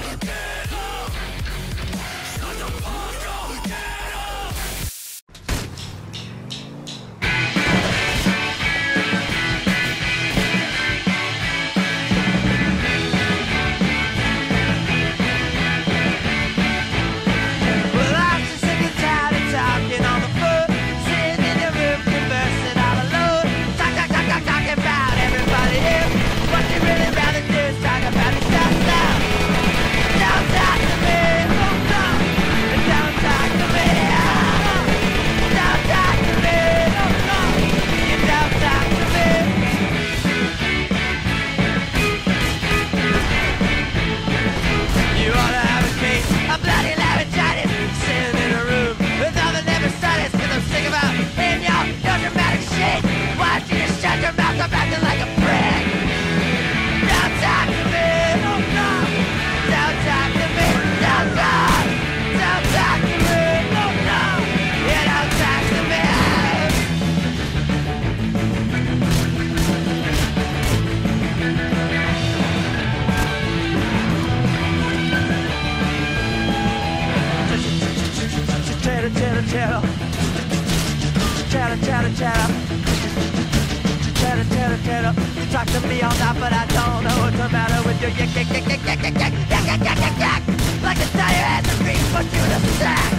Chatter. You talk to me all night, but I don't know what's the matter with you. Yak, like a tire has a reach, put you in a sack.